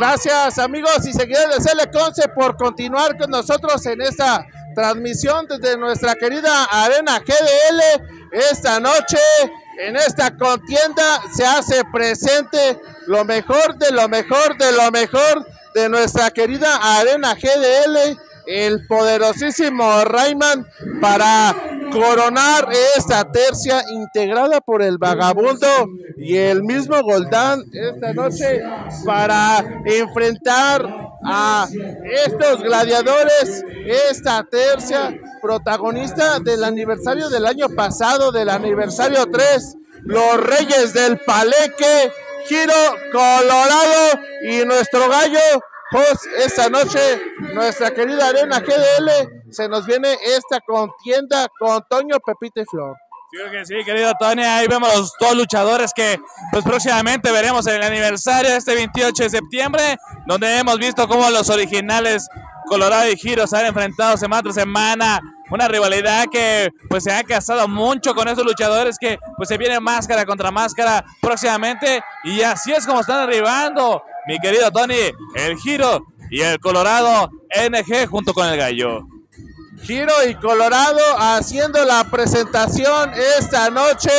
Gracias amigos y seguidores de CL Conce por continuar con nosotros en esta transmisión desde nuestra querida Arena GDL. Esta noche, en esta contienda, se hace presente lo mejor de lo mejor de lo mejor de nuestra querida Arena GDL, el poderosísimo Rayman, para coronar esta tercia integrada por el Vagabundo y el mismo Goldán esta noche para enfrentar a estos gladiadores, esta tercia protagonista del aniversario del año pasado, del aniversario 3, los Reyes del Palenque, Giro Colorado y nuestro gallo Jos. Esta noche nuestra querida Arena GDL se nos viene esta contienda con Toño, Pepita y Flor. Sí, que sí, querido Tony, ahí vemos los dos luchadores que pues próximamente veremos en el aniversario este 28 de septiembre, donde hemos visto cómo los originales Colorado y Giro se han enfrentado semana tras semana, una rivalidad que pues se ha casado mucho con esos luchadores que pues se viene máscara contra máscara próximamente, y así es como están arribando, mi querido Tony, el Giro y el Colorado NG junto con el Gallo. Giro y Colorado haciendo la presentación esta noche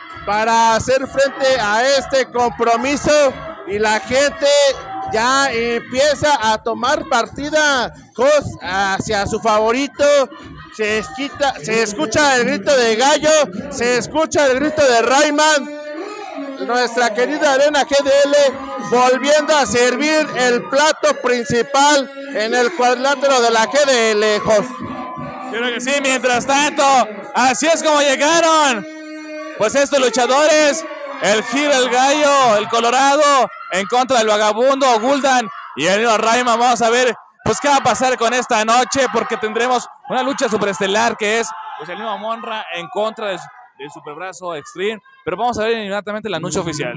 para hacer frente a este compromiso, y la gente ya empieza a tomar partida hacia su favorito. Se escucha el grito de Gallo, se escucha el grito de Rayman. Nuestra querida Arena GDL volviendo a servir el plato principal en el cuadrilátero de la GDL, Jos. Creo que sí, mientras tanto, así es como llegaron pues estos luchadores, el Giro, el Gallo, el Colorado, en contra del Vagabundo, Guldan y el Rayman. Vamos a ver pues qué va a pasar con esta noche, porque tendremos una lucha superestelar que es pues el mismo Monra en contra del Superbrazo Extreme, pero vamos a ver inmediatamente el anuncio oficial.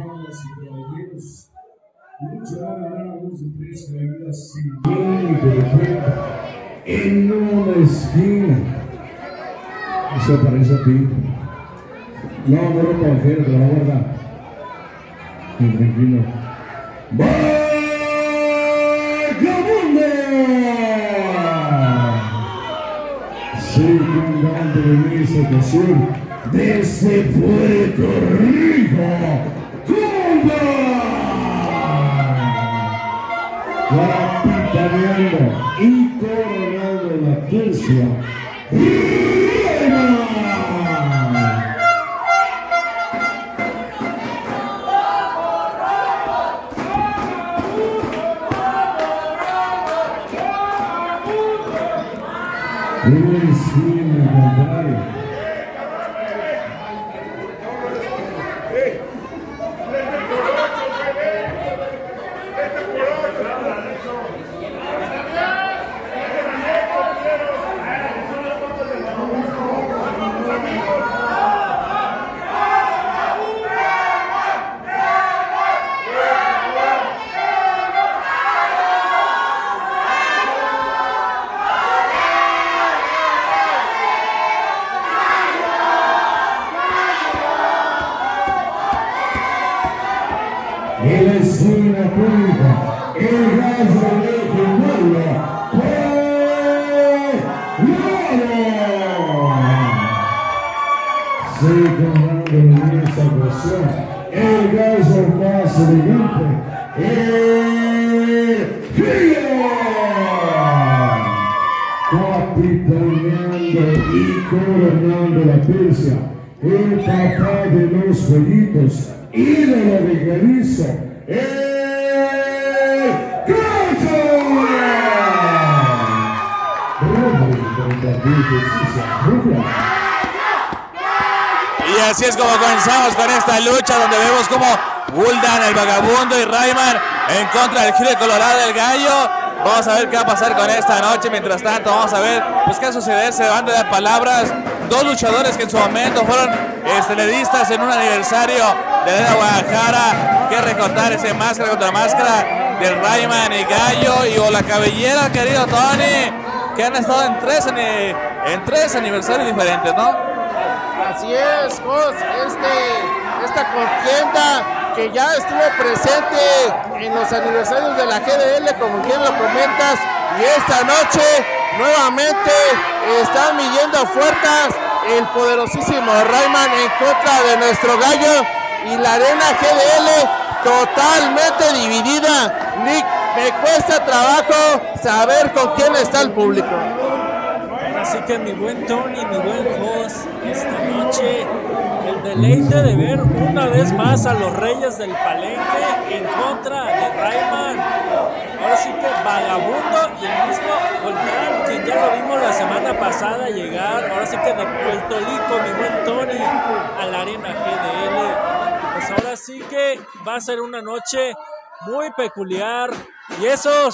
En una esquina. Eso parece a ti. No lo confío, te la verdad. Tranquilo. ¡Vagabundo! Sí, comandante de Misa Sur, desde Puerto Rico. Capitaneando y coronando la tercia, Rayman. En la escena pública, el gallo legendario, se comando en esta ocasión, el gallo más elegante, el Giro, capitaneando y coronando la tercia, el papá de los jueguitos, ídolo de Jalisco, el Gallo. Y así es como comenzamos con esta lucha, donde vemos como Guldan, el Vagabundo y Rayman en contra del Giro Colorado del Gallo. Vamos a ver qué va a pasar con esta noche. Mientras tanto, vamos a ver pues qué va a suceder. Se van a dar palabras dos luchadores que en su momento fueron esteledistas en un aniversario de Arena Guadalajara. Que recortar ese máscara contra máscara del Rayman y Gallo, y o la cabellera, querido Tony, que han estado en tres aniversarios diferentes, ¿no? Así es, Jos, esta contienda que ya estuvo presente en los aniversarios de la GDL, como bien lo comentas, y esta noche nuevamente están midiendo fuerzas el poderosísimo Rayman en contra de nuestro gallo, y la arena GDL totalmente dividida. Nick, me cuesta trabajo saber con quién está el público. Así que mi buen Tony, mi buen host, esta noche el deleite de ver una vez más a los Reyes del Palenque en contra de Rayman. Ahora sí que Vagabundo y el mismo Volcán, quien ya lo vimos la semana pasada llegar, ahora sí que de Puerto Rico, mi buen Tony, a la arena GDL. Pues ahora sí que va a ser una noche muy peculiar, y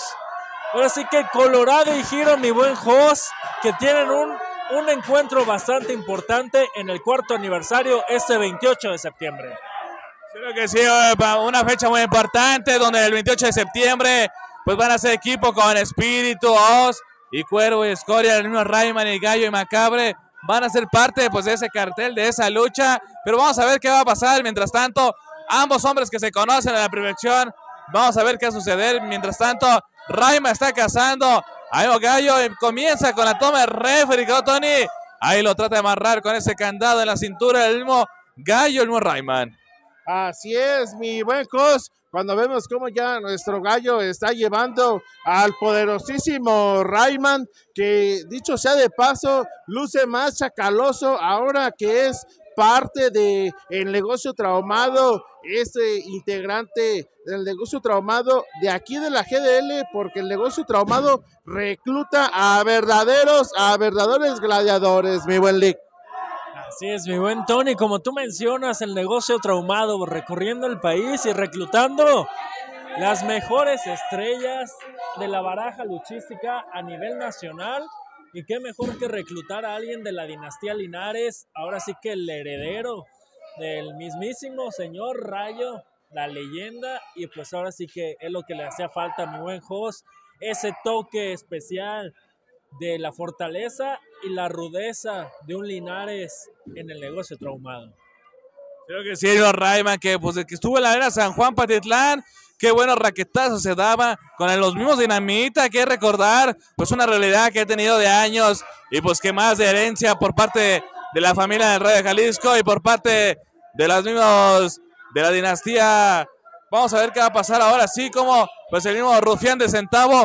ahora sí que Colorado y Giro, mi buen host, que tienen un encuentro bastante importante en el 4º aniversario este 28 de septiembre. Creo que sí, una fecha muy importante donde el 28 de septiembre pues van a ser equipo con Espíritu, Oz y Cuervo y Escoria, el mismo Rayman y Gallo y Macabre van a ser parte pues de ese cartel, de esa lucha, pero vamos a ver qué va a pasar. Mientras tanto, ambos hombres que se conocen en la perfección, vamos a ver qué va a suceder. Mientras tanto, Rayman está cazando ahí Gallo, comienza con la toma de referee, Tony, ahí lo trata de amarrar con ese candado en la cintura del mismo Gallo, el mismo Rayman. Así es, mi buen host, cuando vemos cómo ya nuestro Gallo está llevando al poderosísimo Rayman, que dicho sea de paso, luce más chacaloso ahora que es parte del negocio traumado, este integrante del negocio traumado de aquí de la GDL, porque el negocio traumado recluta a verdaderos gladiadores, mi buen Lick. Así es, mi buen Tony, como tú mencionas, el negocio traumado recorriendo el país y reclutando las mejores estrellas de la baraja luchística a nivel nacional. Y qué mejor que reclutar a alguien de la dinastía Linares, ahora sí que el heredero del mismísimo señor Rayo, la leyenda, y pues ahora sí que es lo que le hacía falta a mi buen host, ese toque especial de la fortaleza y la rudeza de un Linares en el negocio traumado. Creo que sí, el Rayman, que estuvo en la arena San Juan Patitlán, qué buenos raquetazos se daba con los mismos Dinamita, que recordar, pues una realidad que ha tenido de años, y pues que más de herencia por parte de la familia del Rey de Jalisco y por parte de los mismos de la dinastía. Vamos a ver qué va a pasar ahora sí, como pues el mismo Rufián de Centavo,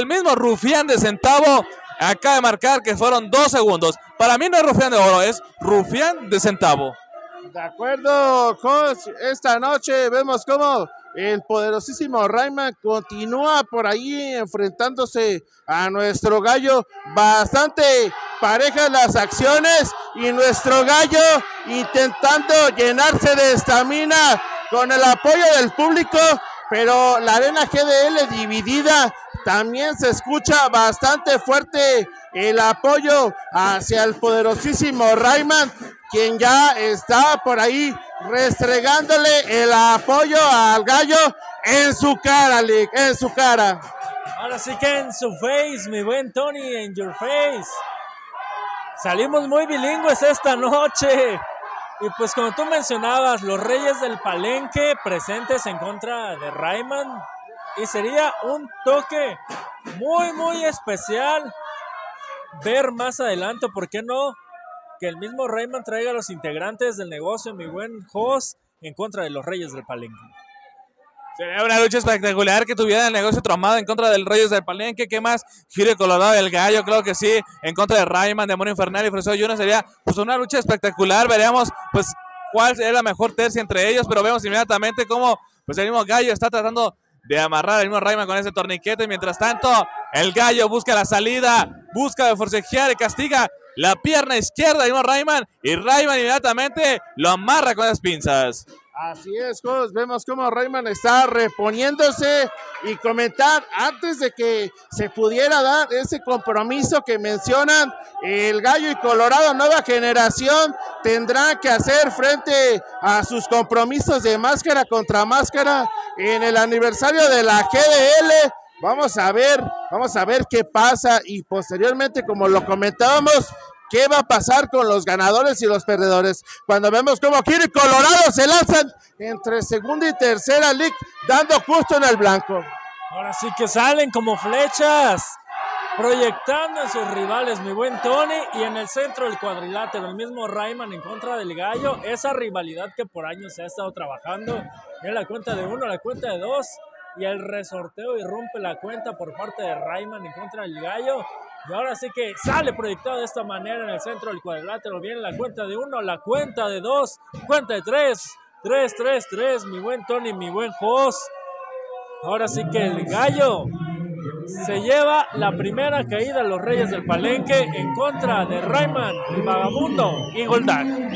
acaba de marcar que fueron 2 segundos. Para mí no es Rufián de Oro, es Rufián de Centavo. De acuerdo, coach, esta noche vemos cómo el poderosísimo Rayman continúa por ahí enfrentándose a nuestro Gallo. Bastante parejas las acciones y nuestro Gallo intentando llenarse de estamina con el apoyo del público, pero la arena GDL dividida. También se escucha bastante fuerte el apoyo hacia el poderosísimo Rayman, quien ya está por ahí restregándole el apoyo al Gallo en su cara, Lick, en su cara. Ahora sí que en su face, mi buen Tony, en your face. Salimos muy bilingües esta noche. Y pues como tú mencionabas, los Reyes del Palenque presentes en contra de Rayman. Y sería un toque muy, muy especial ver más adelante, ¿por qué no?, que el mismo Rayman traiga a los integrantes del negocio, mi buen host, en contra de los Reyes del Palenque. Sería una lucha espectacular que tuviera el negocio traumado en contra del Reyes del Palenque. ¿Qué más? Giro Colorado del Gallo, creo que sí, en contra de Rayman, Demonio Infernal y Freseo Junior. Sería pues una lucha espectacular. Veremos pues cuál es la mejor tercia entre ellos, pero vemos inmediatamente cómo pues el mismo Gallo está tratando de amarrar al mismo Rayman con ese torniquete. Mientras tanto, el Gallo busca la salida, busca de forcejear y castiga la pierna izquierda del mismo Rayman, y Rayman inmediatamente lo amarra con las pinzas. Así es, Jos, vemos cómo Rayman está reponiéndose, y comentar antes de que se pudiera dar ese compromiso que mencionan, el Gallo y Colorado Nueva Generación tendrán que hacer frente a sus compromisos de máscara contra máscara en el aniversario de la GDL. Vamos a ver qué pasa, y posteriormente, como lo comentábamos, qué va a pasar con los ganadores y los perdedores. Cuando vemos cómo Giro y Colorado se lanzan entre segunda y tercera Lick, dando justo en el blanco. Ahora sí que salen como flechas, proyectando en sus rivales, mi buen Tony, y en el centro del cuadrilátero, el mismo Rayman en contra del Gallo, esa rivalidad que por años se ha estado trabajando, en la cuenta de 1, la cuenta de 2, y el resorteo irrumpe la cuenta por parte de Rayman en contra del Gallo, y ahora sí que sale proyectado de esta manera en el centro del cuadrilátero, viene la cuenta de 1, la cuenta de 2, cuenta de 3, 3, mi buen Tony, mi buen Jos. Ahora sí que el Gallo se lleva la primera caída a los Reyes del Palenque en contra de Rayman, el Vagabundo y Goldán.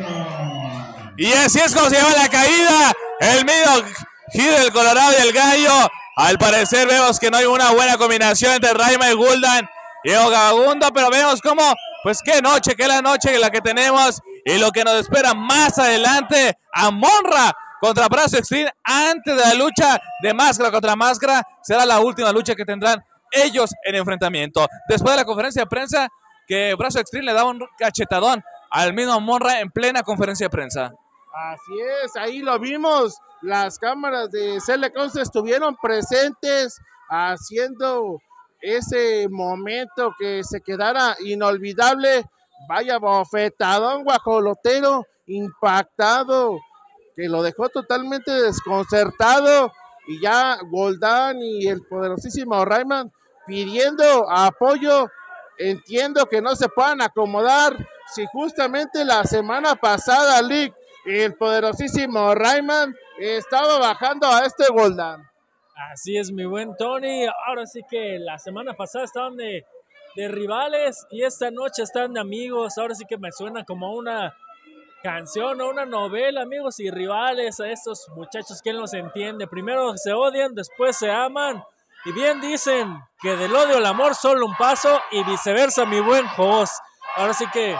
Y así es como se lleva la caída el medio Giro del Colorado y el Gallo. Al parecer vemos que no hay una buena combinación entre Rayman y Goldán y el Vagabundo, pero vemos cómo, pues qué noche, qué la noche la que tenemos y lo que nos espera más adelante. Amon-Ra contra Brazo Extreme, antes de la lucha de máscara contra máscara, será la última lucha que tendrán ellos en enfrentamiento. Después de la conferencia de prensa, que Brazo Extreme le da un cachetadón al mismo Amon-Ra en plena conferencia de prensa. Así es, ahí lo vimos, las cámaras de Celecons estuvieron presentes haciendo ese momento que se quedara inolvidable. Vaya bofetadón guajolotero, impactado, que lo dejó totalmente desconcertado, y ya Goldán y el poderosísimo Rayman pidiendo apoyo. Entiendo que no se puedan acomodar si justamente la semana pasada Lick, el poderosísimo Rayman estaba bajando a este Goldán. Así es, mi buen Tony. Ahora sí que la semana pasada estaban de rivales y esta noche están de amigos. Ahora sí que me suena como una canción o una novela, amigos y rivales. A estos muchachos, ¿quién los entiende? Primero se odian, después se aman, y bien dicen que del odio al amor solo un paso, y viceversa, mi buen Jos. Ahora sí que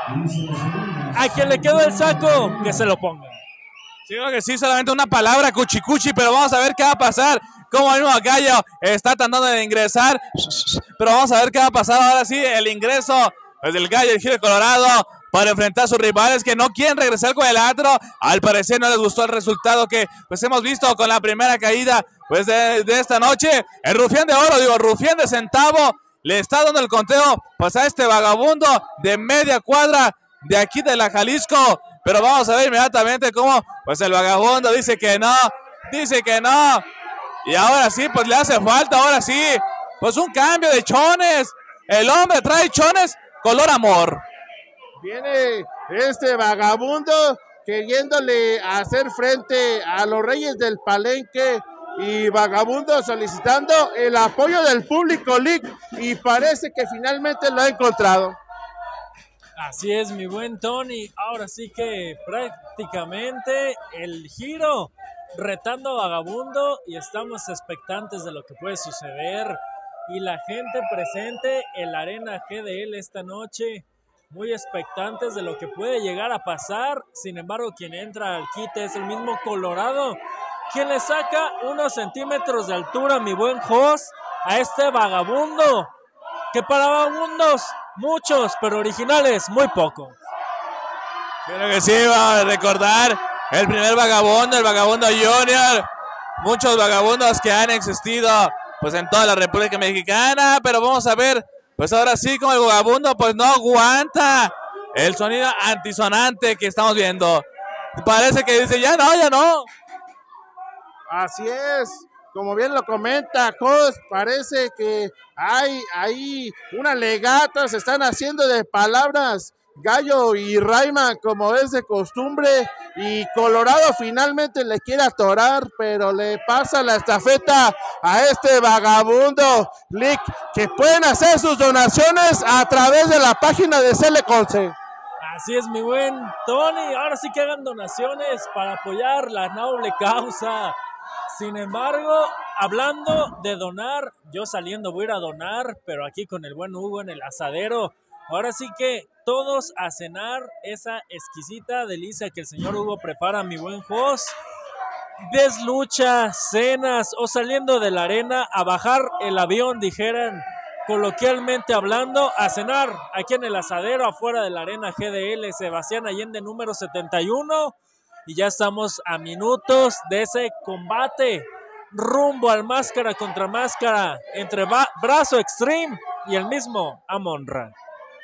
a quien le quedó el saco, que se lo ponga. Sí, creo que sí, solamente una palabra, cuchicuchi, pero vamos a ver qué va a pasar. Como el mismo Gallo está tratando de ingresar, pero vamos a ver qué va a pasar. Ahora sí, el ingreso pues, del Gallo, el Giro de Colorado, para enfrentar a sus rivales que no quieren regresar al cuadrilátero. Al parecer no les gustó el resultado que pues hemos visto con la primera caída pues de esta noche. El Rufián de Oro, Rufián de Centavo, le está dando el conteo pues a este Vagabundo de media cuadra de aquí de la Jalisco. Pero vamos a ver inmediatamente cómo pues el Vagabundo dice que no. Y ahora sí, pues le hace falta, ahora sí, pues un cambio de chones. El hombre trae chones color amor. Viene este Vagabundo queriéndole hacer frente a los Reyes del Palenque, y Vagabundo solicitando el apoyo del público Lick, y parece que finalmente lo ha encontrado. Así es, mi buen Tony. Ahora sí que prácticamente el Giro retando a Vagabundo, y estamos expectantes de lo que puede suceder. Y la gente presente en la Arena GDL esta noche, muy expectantes de lo que puede llegar a pasar. Sin embargo, quien entra al quite es el mismo Colorado, quien le saca unos centímetros de altura, mi buen Jos, a este Vagabundo, que para vagabundos muchos, pero originales muy pocos. Creo que sí, vamos a recordar el primer Vagabundo, el Vagabundo Junior. Muchos vagabundos que han existido pues en toda la República Mexicana, pero vamos a ver, pues ahora sí, como el Vagabundo pues no aguanta el sonido antisonante que estamos viendo. Parece que dice, ya no. Así es, como bien lo comenta Jos, parece que hay ahí una legata, se están haciendo de palabras Gallo y Rayman como es de costumbre, y Colorado finalmente le quiere atorar, pero le pasa la estafeta a este Vagabundo Lick, que pueden hacer sus donaciones a través de la página de Celeconce. Así es, mi buen Tony, ahora sí que hagan donaciones para apoyar la noble causa. Sin embargo, hablando de donar, yo saliendo voy a ir a donar, pero aquí con el buen Hugo en el asadero. Ahora sí que todos a cenar esa exquisita delicia que el señor Hugo prepara, mi buen Jos. Deslucha, cenas o saliendo de la arena a bajar el avión, dijeran coloquialmente hablando, a cenar aquí en el asadero afuera de la Arena GDL Sebastián Allende número 71, y ya estamos a minutos de ese combate rumbo al máscara contra máscara entre Brazo Extreme y el mismo Amon-Ra.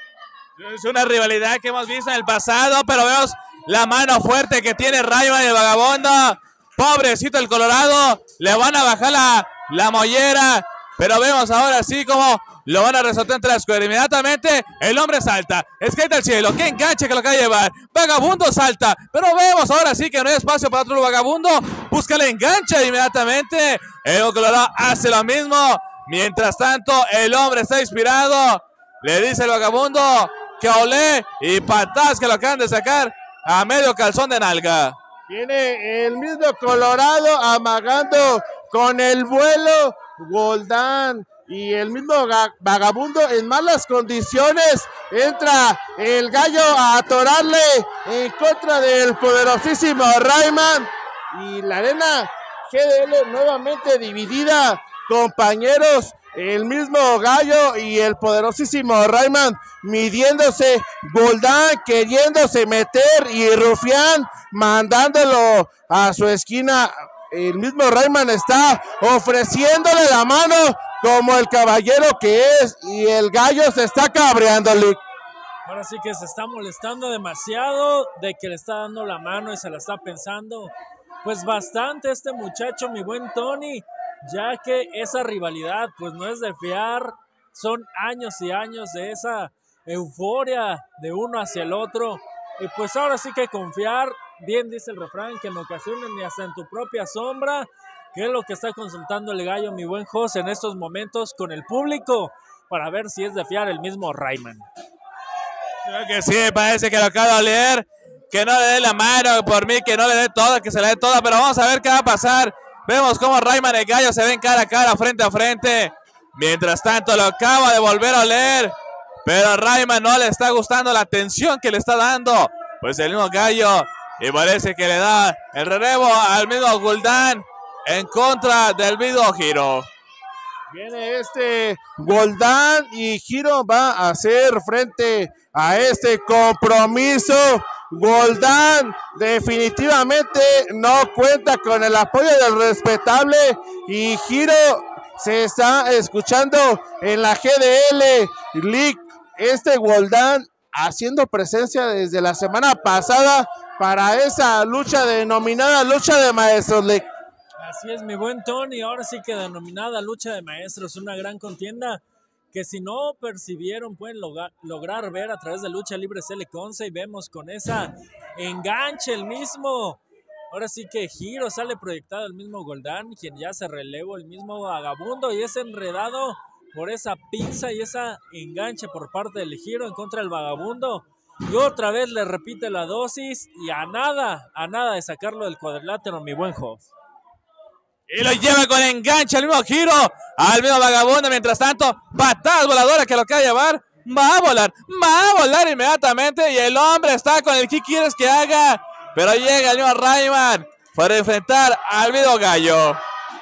Es una rivalidad que hemos visto en el pasado, pero vemos la mano fuerte que tiene Rayman y el Vagabundo. Pobrecito el Colorado, le van a bajar la mollera, pero vemos ahora sí como lo van a resolver entre las cuerdas. Inmediatamente el hombre salta, skate al cielo, qué enganche que lo acaba de llevar. Vagabundo salta, pero vemos ahora sí que no hay espacio para otro Vagabundo. Busca el enganche inmediatamente. El Colorado hace lo mismo. Mientras tanto, el hombre está inspirado. Le dice el Vagabundo que olé, y patadas que lo acaban de sacar a medio calzón de nalga. Viene el mismo Colorado amagando con el vuelo. Goldán y el mismo Vagabundo en malas condiciones. Entra el Gallo a atorarle en contra del poderosísimo Rayman. Y la Arena GDL nuevamente dividida, compañeros. El mismo Gallo y el poderosísimo Rayman midiéndose. Goldán queriéndose meter y Rufián mandándolo a su esquina. El mismo Rayman está ofreciéndole la mano como el caballero que es, y el Gallo se está cabreándole. Ahora sí que se está molestando demasiado de que le está dando la mano y se la está pensando pues bastante este muchacho, mi buen Tony, ya que esa rivalidad pues no es de fiar. Son años y años de esa euforia de uno hacia el otro, y pues ahora sí que confiar. Bien dice el refrán, que en ocasiones ni hasta en tu propia sombra, que es lo que está consultando el Gallo, mi buen José, en estos momentos con el público, para ver si es de fiar el mismo Rayman. Creo que sí, parece que lo acaba de leer, que no le dé la mano, por mí que no le dé toda, que se la dé toda, pero vamos a ver qué va a pasar. Vemos cómo Rayman y el Gallo se ven cara a cara, frente a frente. Mientras tanto lo acaba de volver a oler, pero a Rayman no le está gustando la atención que le está dando pues el mismo Gallo, y parece que le da el relevo al mismo Goldán en contra del mismo Hiro. Viene este Goldán y Hiro va a hacer frente a este compromiso. Goldán definitivamente no cuenta con el apoyo del respetable, y Hiro se está escuchando en la GDL League. Este Goldán haciendo presencia desde la semana pasada para esa lucha denominada lucha de maestros League. Así es, mi buen Tony, ahora sí que denominada lucha de maestros, una gran contienda que si no percibieron pueden lograr ver a través de Lucha Libre CL11, y vemos con esa enganche el mismo. Ahora sí que Hiro sale proyectado el mismo Goldán, quien ya se relevó el mismo Vagabundo, y es enredado por esa pinza y esa enganche por parte del Hiro en contra del Vagabundo. Y otra vez le repite la dosis, y a nada de sacarlo del cuadrilátero, mi buen Jos. Y lo lleva con enganche al mismo Hiro, al mismo Vagabundo. Mientras tanto, patadas voladoras que lo acaba de llevar. Va a volar inmediatamente, y el hombre está con el ¿qué quieres que haga? Pero llega el mismo Rayman para enfrentar al mismo Gallo.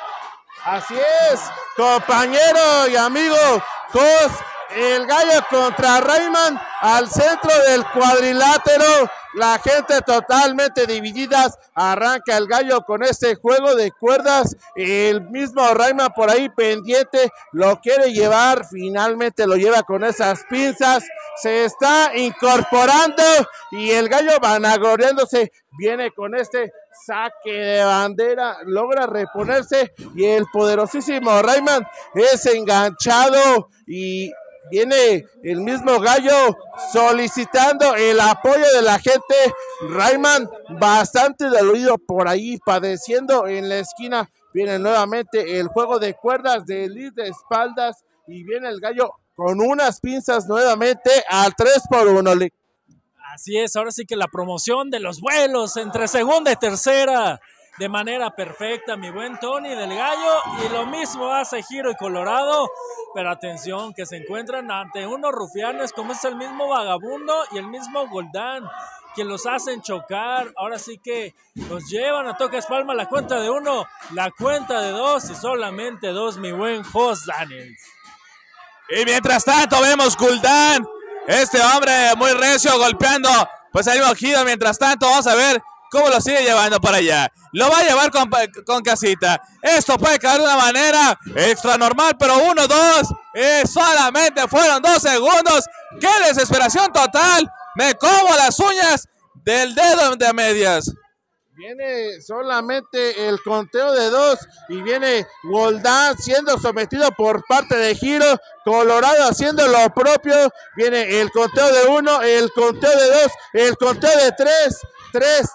Así es, compañero y amigo Jos, el Gallo contra Rayman al centro del cuadrilátero. La gente totalmente dividida. Arranca el Gallo con este juego de cuerdas. El mismo Rayman por ahí pendiente lo quiere llevar. Finalmente lo lleva con esas pinzas. Se está incorporando y el Gallo vanagloriándose. Viene con este saque de bandera. Logra reponerse y el poderosísimo Rayman es enganchado, y viene el mismo Gallo solicitando el apoyo de la gente. Rayman bastante dolido por ahí, padeciendo en la esquina. Viene nuevamente el juego de cuerdas de elite de espaldas, y viene el Gallo con unas pinzas nuevamente al 3x1. Así es, ahora sí que la promoción de los vuelos entre segunda y tercera de manera perfecta, mi buen Tony del Gallo, y lo mismo hace Hiro y Colorado, pero atención que se encuentran ante unos rufianes como es el mismo Vagabundo y el mismo Goldán, que los hacen chocar. Ahora sí que los llevan a toques palma, la cuenta de 1, la cuenta de 2 y solamente 2, mi buen Jos Daniels. Y mientras tanto vemos Gul'dan, este hombre muy recio golpeando pues al mismo Giro. Mientras tanto vamos a ver cómo lo sigue llevando para allá. Lo va a llevar con casita. Esto puede caer de una manera extra normal, pero 1, 2, solamente fueron 2 segundos. ¡Qué desesperación total! Me como las uñas del dedo de medias. Viene solamente el conteo de 2 y viene Gul'dan siendo sometido por parte de Giro, Colorado haciendo lo propio, viene el conteo de 1, el conteo de 2, el conteo de 3, 3,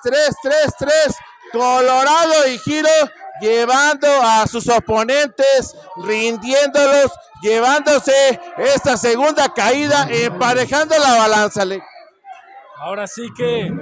Colorado y Giro llevando a sus oponentes, rindiéndolos, llevándose esta segunda caída, emparejando la balanza. Ahora sí que,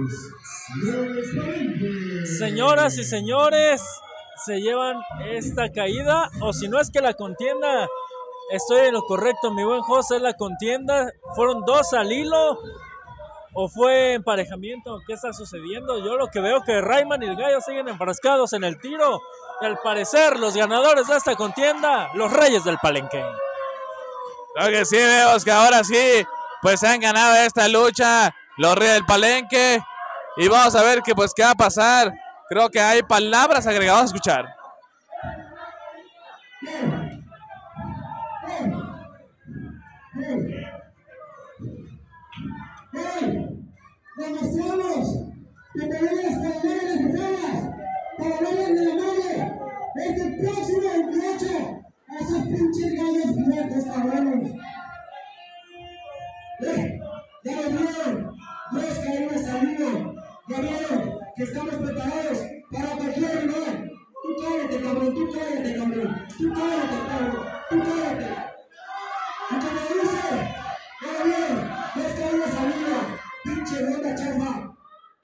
señoras y señores, se llevan esta caída, o si no es que la contienda, estoy en lo correcto, mi buen José, la contienda, fueron 2 al hilo, o fue emparejamiento, ¿qué está sucediendo? Yo lo que veo que Rayman y el Gallo siguen enfrascados en el tiro, y al parecer los ganadores de esta contienda, los Reyes del Palenque. Lo que sí vemos que ahora sí, pues han ganado esta lucha los Reyes del Palenque. Y vamos a ver qué va a pasar. Creo que hay palabras agregadas a escuchar. Demostramos que tenemos palameras mexicanas, palameras de la madre. Este próximo 28 a esos pinches gallos muertos, cabrones. Ya lo vieron, 2 caídas al hilo. Ya vieron que estamos preparados para cualquier rival. Tú cállate, cabrón, tú cállate, cabrón. Tú cállate, cabrón, tú cállate. Y como dice, ya vieron, 2 caídas al hilo. Pinche ronda chafa.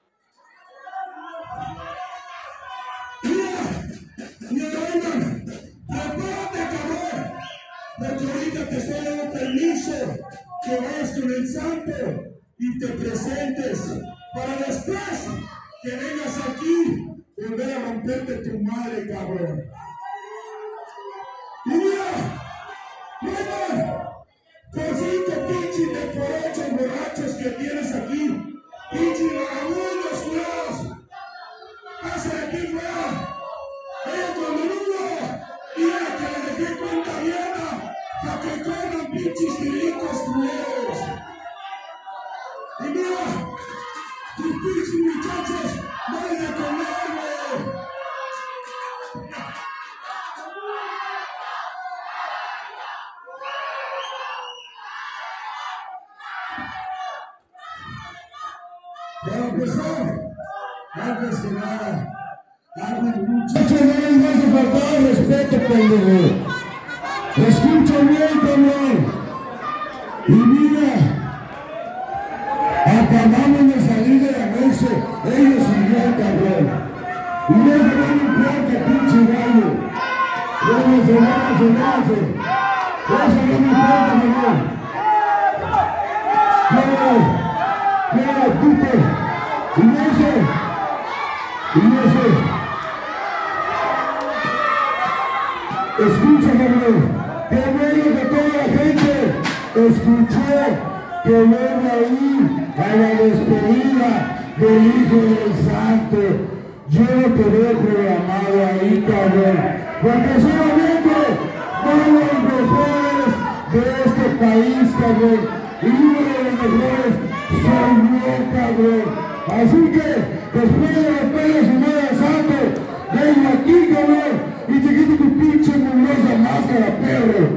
Mira, prepárate, cabrón. Porque ahorita te estoy dando permiso que vayas con el santo y te presentes para después que vengas aquí volver a romperte tu madre, cabrón. Y mira, por 5 pinches de por 8 borrachos que tienes aquí, pinches vagabundos, cuidados, pasa de aquí fuera, ven con menudo, mira que le dejé cuenta abierta, para que corran pinches milicos culeros. Y mira, tus pinches muchachos, no hay de comer, güey. Para empezar, antes que nada, muchachos, no les vas a faltar el respeto, pendejo. Escucha bien, cabrón. Y mira, acabamos de salir del anexo, ellos y yo, cabrón. Y no se van a importar, pinche gallo. Vénganse. Eso no me importa, cabrón. Mira, puto. Inés. Escucha, cabrón. Que bueno que toda la gente escuchó que venga ahí a la despedida del Hijo del Santo. Yo te veo programado ahí, cabrón. Porque solamente uno de los mejores de este país, cabrón. Y uno de los mejores soy yo, cabrón. Así que, después de romperle su madre al Santo, venga aquí, cabrón, y te quito tu pinche mugrosa máscara, perro.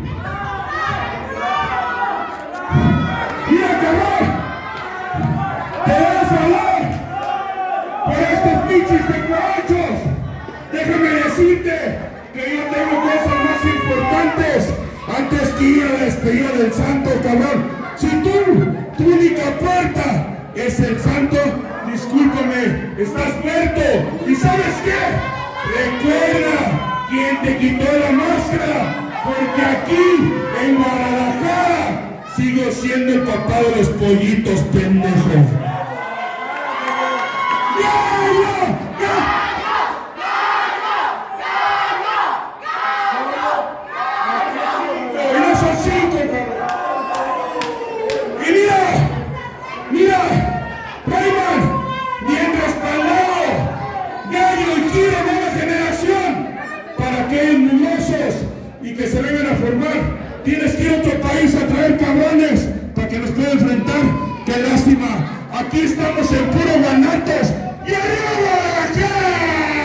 Mira, cabrón, te vas a hablar por estos pinches tecuachos. Déjame decirte que yo tengo cosas más importantes antes que ir a la despedida del Santo, cabrón. Si tu única puerta es el Santo, discúlpame, estás muerto. ¿Y sabes qué? Recuerda quién te quitó la máscara, porque aquí, en Guadalajara, sigo siendo el papá de los pollitos, pendejo. Y no son Aquí estamos en puro guanatos. ¡Y arriba Guadalajara!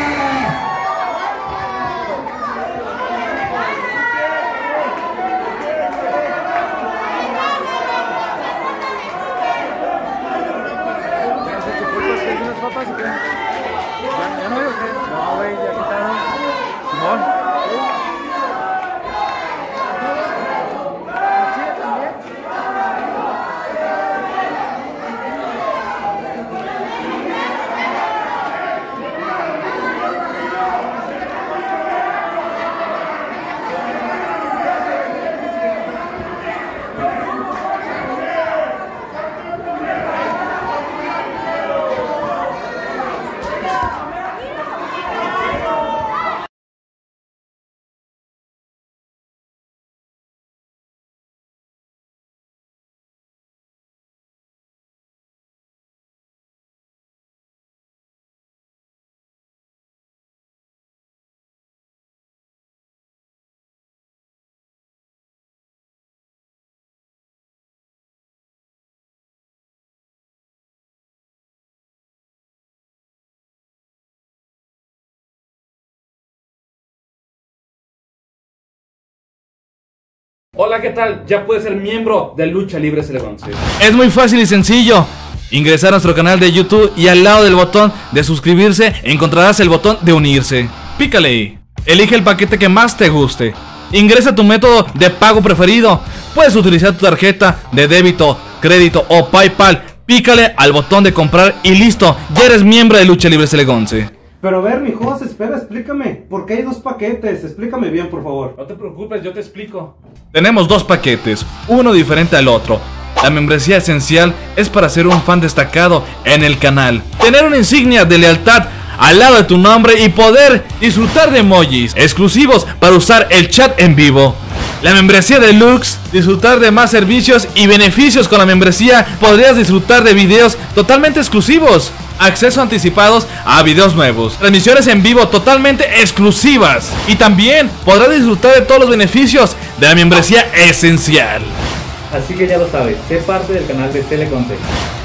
Hola, ¿qué tal? Ya puedes ser miembro de Lucha Libre CL11. Es muy fácil y sencillo. Ingresar a nuestro canal de YouTube y al lado del botón de suscribirse encontrarás el botón de unirse. Pícale ahí. Elige el paquete que más te guste. Ingresa tu método de pago preferido. Puedes utilizar tu tarjeta de débito, crédito o PayPal. Pícale al botón de comprar y listo. Ya eres miembro de Lucha Libre CL11. Pero a ver, mi Jos, espera, explícame. ¿Por qué hay dos paquetes? Explícame bien, por favor. No te preocupes, yo te explico. Tenemos dos paquetes, uno diferente al otro. La membresía esencial es para ser un fan destacado en el canal, tener una insignia de lealtad al lado de tu nombre y poder disfrutar de emojis exclusivos para usar el chat en vivo. La membresía deluxe, disfrutar de más servicios y beneficios. Con la membresía podrías disfrutar de videos totalmente exclusivos, acceso anticipados a videos nuevos, transmisiones en vivo totalmente exclusivas y también podrás disfrutar de todos los beneficios de la membresía esencial. Así que ya lo sabes, sé parte del canal de CL11.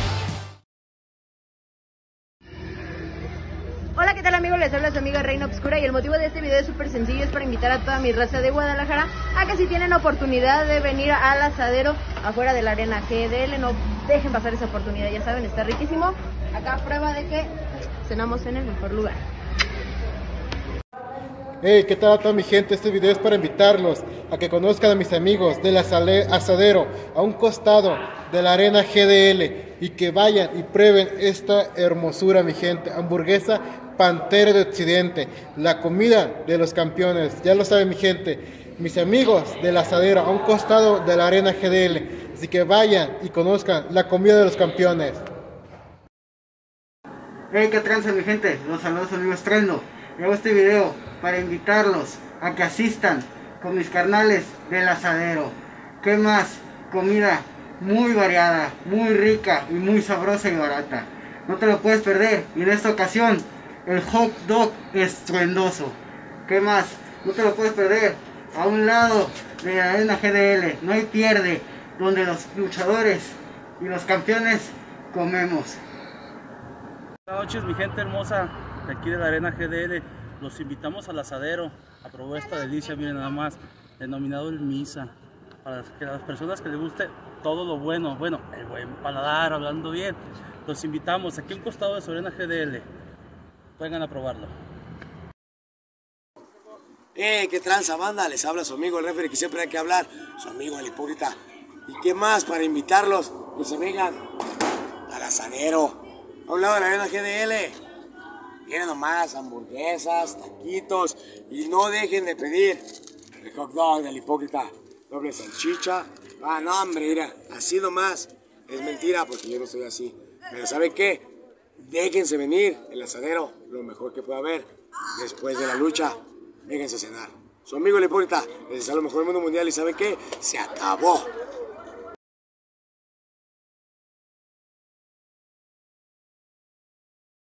Hola, ¿qué tal amigos? Les habla su amiga Reina Obscura y el motivo de este video es súper sencillo, es para invitar a toda mi raza de Guadalajara a que si tienen oportunidad de venir al asadero afuera de la Arena GDL, no dejen pasar esa oportunidad, ya saben, está riquísimo. Acá prueba de que cenamos en el mejor lugar. Hey, ¿qué tal a toda mi gente? Este video es para invitarlos a que conozcan a mis amigos del asadero a un costado de la Arena GDL y que vayan y prueben esta hermosura, mi gente. Hamburguesa Pantera de Occidente, la comida de los campeones. Ya lo saben, mi gente, mis amigos del asadero a un costado de la Arena GDL. Así que vayan y conozcan la comida de los campeones. Hey, qué tranza, mi gente, los saludos amigo Estreno. Hago este video para invitarlos a que asistan con mis carnales del asadero. ¿Qué más? Comida muy variada, muy rica y muy sabrosa y barata. No te lo puedes perder. Y en esta ocasión, el hot dog estruendoso. ¿Qué más? No te lo puedes perder. A un lado de la Arena GDL, no hay pierde, donde los luchadores y los campeones comemos. Buenas noches, mi gente hermosa de aquí de la Arena GDL. Los invitamos al asadero a probar esta delicia, miren nada más, denominado el Misa, para que a las personas que les guste todo lo bueno, el buen paladar, hablando bien, los invitamos aquí a un costado de su Arena GDL. Vengan a probarlo. ¿Qué tranza, banda? Les habla su amigo el referee, que siempre hay que hablar, su amigo el hipócrita. ¿Y qué más para invitarlos? Que se vengan al asadero, a un lado de la Arena GDL. Vienen nomás hamburguesas, taquitos y no dejen de pedir el hot dog del hipócrita, doble salchicha. Ah, no, hombre, mira, así nomás. Es mentira porque yo no soy así. Pero ¿saben qué? Déjense venir el asadero, lo mejor que pueda haber. Después de la lucha, vénganse a cenar. Su amigo el hipócrita les desea lo mejor del mundo mundial y ¿saben qué? Se acabó.